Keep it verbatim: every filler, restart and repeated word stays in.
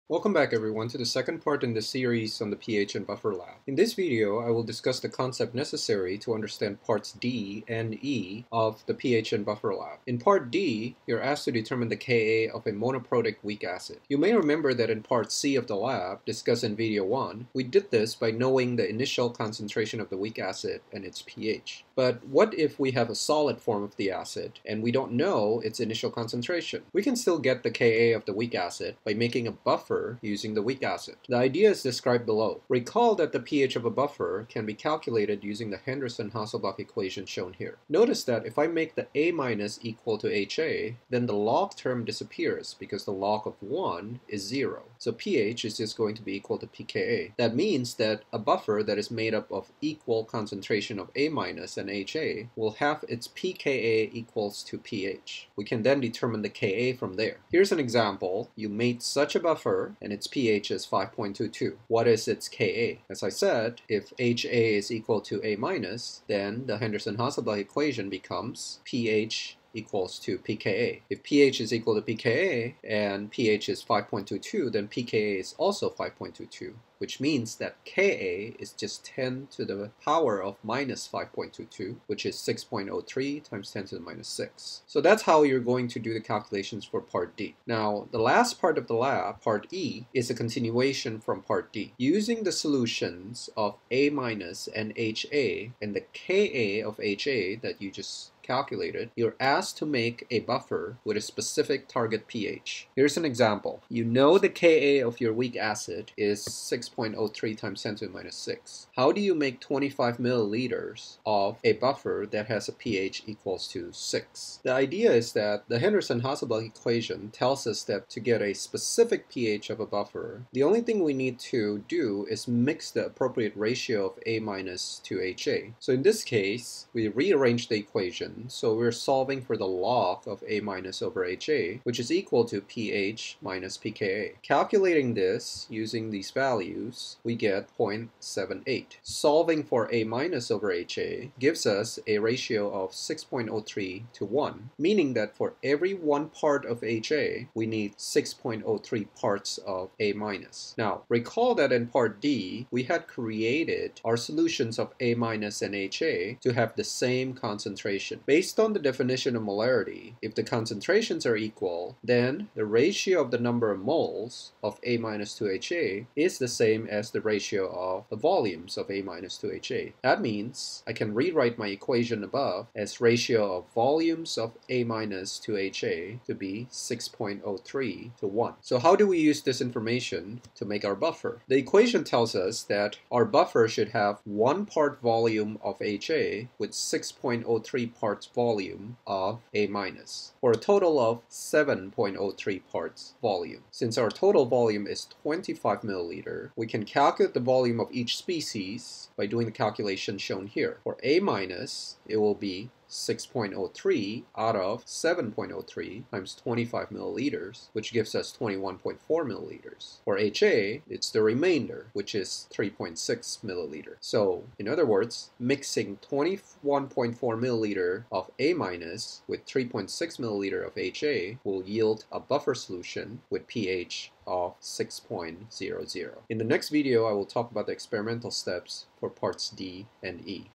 Welcome back everyone to the second part in the series on the pH and buffer lab. In this video, I will discuss the concept necessary to understand parts D and E of the pH and buffer lab. In part D, you're asked to determine the Ka of a monoprotic weak acid. You may remember that in part C of the lab, discussed in video one, we did this by knowing the initial concentration of the weak acid and its pH. But what if we have a solid form of the acid and we don't know its initial concentration? We can still get the Ka of the weak acid by making a buffer using the weak acid. The idea is described below. Recall that the pH of a buffer can be calculated using the Henderson-Hasselbalch equation shown here. Notice that if I make the A minus equal to H A, then the log term disappears because the log of one is zero. So pH is just going to be equal to pKa. That means that a buffer that is made up of equal concentration of A minus and H A will have its pKa equals to pH. We can then determine the Ka from there. Here's an example. You made such a buffer and its pH is five point two two. What is its Ka? As I said, if H A is equal to A minus, then the Henderson-Hasselbalch equation becomes pH equals to pKa. If pH is equal to pKa and pH is five point two two, then pKa is also five point two two, which means that Ka is just ten to the power of minus five point two two, which is six point zero three times ten to the minus six. So that's how you're going to do the calculations for part D. Now, the last part of the lab, part E, is a continuation from part D. Using the solutions of A minus and H A and the Ka of H A that you just calculated, you're asked to make a buffer with a specific target pH. Here's an example. You know the Ka of your weak acid is six point zero three times ten to the minus six. How do you make twenty-five milliliters of a buffer that has a pH equals to six? The idea is that the Henderson-Hasselbalch equation tells us that to get a specific pH of a buffer, the only thing we need to do is mix the appropriate ratio of A minus to H A. So in this case, we rearrange the equation. So we're solving for the log of A minus over H A, which is equal to pH minus pKa. Calculating this using these values, we get zero point seven eight. Solving for A minus over H A gives us a ratio of six point zero three to one, meaning that for every one part of H A, we need six point zero three parts of A minus. Now, recall that in part D, we had created our solutions of A minus and H A to have the same concentration. Based on the definition of molarity, if the concentrations are equal, then the ratio of the number of moles of A minus to H A is the same as the ratio of the volumes of A minus to H A. That means I can rewrite my equation above as ratio of volumes of A minus to H A to be six point zero three to one. So how do we use this information to make our buffer? The equation tells us that our buffer should have one part volume of H A with six point zero three parts volume of A minus, for a total of seven point zero three parts volume. Since our total volume is twenty-five milliliter, we can calculate the volume of each species by doing the calculation shown here. For A minus, it will be six point zero three out of seven point zero three times twenty-five milliliters, which gives us twenty-one point four milliliters. For H A, it's the remainder, which is three point six milliliters. So, in other words, mixing twenty-one point four milliliter of A minus with three point six milliliter of H A will yield a buffer solution with pH of six point zero zero. In the next video, I will talk about the experimental steps for parts D and E.